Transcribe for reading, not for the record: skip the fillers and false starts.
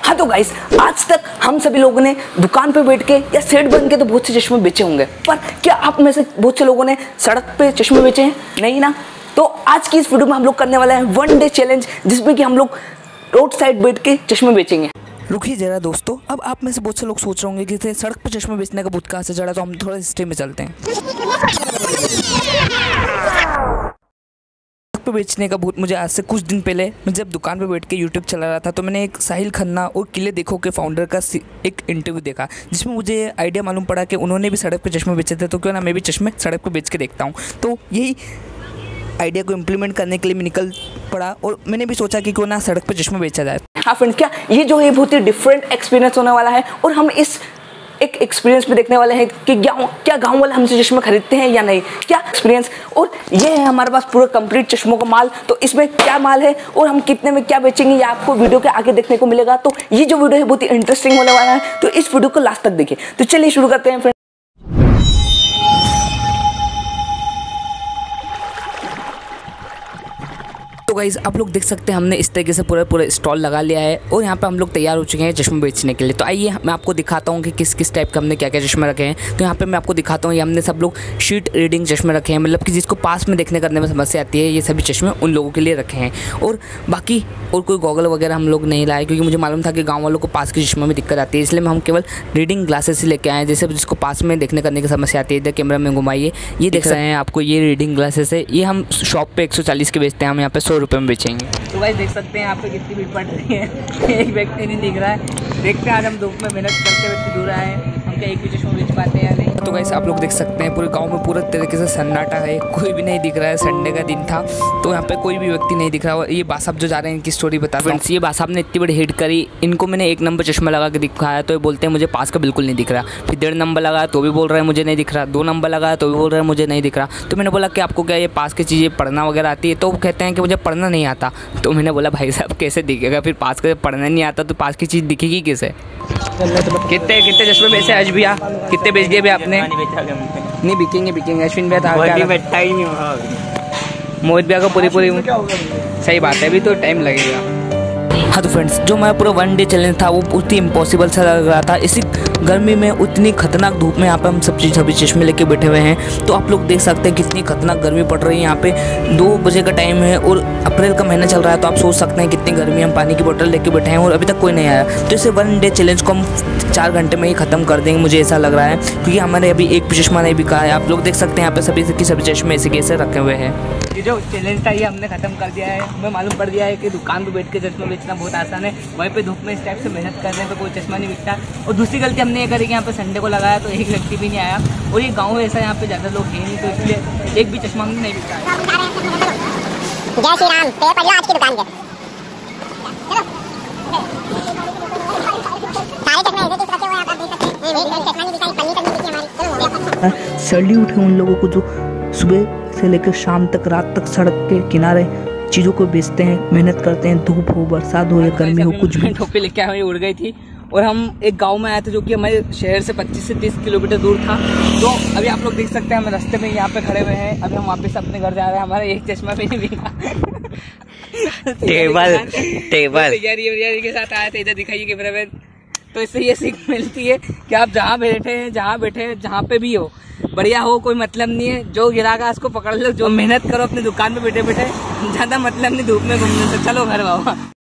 हाँ तो गाइस, आज तक हम सभी लोगों ने दुकान पे बैठ के या सेट बन के तो बहुत से चश्मे बेचे होंगे, पर क्या आप में से बहुत से लोगों ने सड़क पे चश्मे बेचे हैं? नहीं ना। तो आज की इस वीडियो में हम लोग करने वाले हैं 1 डे चैलेंज, जिसमें कि हम लोग रोड साइड बैठ के चश्मे बेचेंगे। रुकिए जरा दोस्तों, अब आप में से बहुत से लोग सोच रहे होंगे कि सड़क पे चश्मे बेचने का भूत कहाँ से चढ़ा, तो हम थोड़ा हिस्ट्री में चलते हैं। पे बेचने का भूत मुझे आज से कुछ दिन पहले, मैं जब दुकान पे बैठ के यूट्यूब चला रहा था, तो मैंने एक साहिल खन्ना और किले देखो के फाउंडर का एक इंटरव्यू देखा, जिसमें मुझे आइडिया मालूम पड़ा कि उन्होंने भी सड़क पे चश्मे बेचे थे, तो क्यों ना मैं भी चश्मे सड़क पे बेच के देखता हूँ। तो यही आइडिया को इम्प्लीमेंट करने के लिए मैं निकल पड़ा और मैंने भी सोचा कि क्यों ना सड़क पे चश्मे बेचा जाए। हाँ फ्रेंड्स, क्या ये जो है बहुत ही डिफरेंट एक्सपीरियंस होने वाला है, और हम इस एक एक्सपीरियंस में देखने वाले हैं कि क्या गांव वाले हमसे चश्मे खरीदते हैं या नहीं, क्या एक्सपीरियंस। और ये है हमारे पास पूरा कंप्लीट चश्मों का माल, तो इसमें क्या माल है और हम कितने में क्या बेचेंगे, ये आपको वीडियो के आगे देखने को मिलेगा। तो ये जो वीडियो है बहुत ही इंटरेस्टिंग होने वाला है, तो इस वीडियो को लास्ट तक देखिए। तो चलिए शुरू करते हैं फ्रेंड्स। तो गाइस, आप लोग देख सकते हैं हमने इस तरीके से पूरा स्टॉल लगा लिया है, और यहाँ पे हम लोग तैयार हो चुके हैं चश्मे बेचने के लिए। तो आइए मैं आपको दिखाता हूँ कि किस किस टाइप का हमने क्या क्या चश्मे रखे हैं। तो यहाँ पे मैं आपको दिखाता हूँ, ये हमने सब लोग शीट रीडिंग चश्मे रखे हैं, मतलब कि जिसको पास में देखने करने में समस्या आती है, ये सभी चश्मे उन लोगों के लिए रखे हैं। और बाकी और कोई गॉगल वगैरह हम लोग नहीं लाए, क्योंकि मुझे मालूम था कि गाँव वालों को पास के चश्मे में दिक्कत आती है, इसलिए हम केवल रीडिंग ग्लासेस ही लेके आए, जैसे जिसको पास में देखने करने की समस्या आती है। इधर कैमरा में घुमाइए, ये देख रहे हैं आपको, ये रीडिंग ग्लासेस है। ये हम शॉप पे 140 के बेचते हैं, हम यहाँ पे 100 रुपये में बेचेंगे। तो भाई देख सकते हैं यहाँ पे कितनी भीड़ पड़ रही है, एक व्यक्ति नहीं दिख रहा है। देखते हैं आज हम धूप में मेहनत करते हुए दूर आए हैं, हम क्या एक भी चश्मा बेच पाते हैं या नहीं। तो गाइस, आप लोग देख सकते हैं पूरे गांव में पूरा तरीके से सन्नाटा है, कोई भी नहीं दिख रहा है। संडे का दिन था, तो यहाँ पे कोई भी व्यक्ति नहीं दिख रहा। और ये बासाब जो जा रहे हैं, इनकी स्टोरी बता रहा हूँ। ये बासाब ने इतनी बड़ी हिट करी, इनको मैंने 1 नंबर चश्मा लगा के दिखाया, तो ये बोलते हैं मुझे पास का बिल्कुल नहीं दिख रहा। फिर 1.5 नंबर लगाया तो भी बोल रहे हैं मुझे नहीं दिख रहा। 2 नंबर लगाया तो भी बोल रहे हैं मुझे नहीं दिख रहा। तो मैंने बोला कि आपको क्या ये पास की चीज़ें पढ़ना वगैरह आती है? तो वो कहते हैं कि मुझे पढ़ना नहीं आता। तो मैंने बोला भाई साहब कैसे दिखेगा, फिर पास का पढ़ना नहीं आता तो पास की चीज़ दिखेगी कैसे? कितने चश्मे बेचे आज भैया? कितने बेच दिए भैया आपने? नहीं बिकेंगे अश्विन भैया था, मोहित भैया को पूरी सही बात है, अभी तो टाइम लगेगा। हाँ तो फ्रेंड्स, जो हमारा पूरा 1 डे चैलेंज था वो बहुत ही इम्पॉसिबल सा लग रहा था। इसी गर्मी में उतनी खतरनाक धूप में यहाँ पे हम सभी चश्मे लेके बैठे हुए हैं। तो आप लोग देख सकते हैं कितनी खतरनाक गर्मी पड़ रही है। यहाँ पे 2 बजे का टाइम है और अप्रैल का महीना चल रहा है, तो आप सोच सकते हैं कितनी गर्मी। हम पानी की बोतल लेके बैठे हैं और अभी तक कोई नहीं आया। तो इसे 1 डे चैलेंज को हम 4 घंटे में ही ख़त्म कर देंगे, मुझे ऐसा लग रहा है, क्योंकि हमारे अभी एक भी चश्मा नहीं बिका है। आप लोग देख सकते हैं यहाँ पे सभी चश्मे ऐसे कैसे रखे हुए हैं। ये जो चैलेंज था ये हमने ख़त्म कर दिया है। हमें मालूम पड़ गया है कि दुकान पर बैठ के चश्मा बेचना बहुत आसान है, वहीं पे धूप में इस टाइप से मेहनत कर रहे हैं तो कोई चश्मा नहीं बिकता। और दूसरी गलती हमने ये करी कि यहाँ पे संडे को लगाया तो एक व्यक्ति भी नहीं आया, और ये गाँव ऐसा यहाँ पे ज़्यादा लोग हैं नहीं, तो इसलिए एक भी चश्मा हमने नहीं बिका। जय श्री राम, पेड़ पड़ आज की दुकान के सैल्यूट है उन लोगों को जो सुबह से लेकर शाम तक, रात तक सड़क के किनारे चीज़ों को बेचते हैं, मेहनत करते हैं, धूप हो, बरसात हो या गर्मी हो, कुछ भी। टोपी लेके हमें उड़ गई थी और हम एक गांव में आए थे जो कि हमारे शहर से 25 से 30 किलोमीटर दूर था। तो अभी आप लोग देख सकते हैं हम रास्ते में यहाँ पे खड़े हुए हैं। अभी हम वापस अपने घर जा रहे हैं, हमारा एक चश्मा भी नहीं बिका। टेबल तैयारी के साथ आए थे, इधर दिखाइए कैमरा मैन। तो इससे ये सीख मिलती है कि आप जहाँ बैठे जहाँ पे भी हो, बढ़िया हो, कोई मतलब नहीं है। जो गिरागा उसको पकड़ लो, जो मेहनत करो अपनी दुकान पे बैठे ज़्यादा मतलब नहीं धूप में घूमने से। चलो घर बाबा।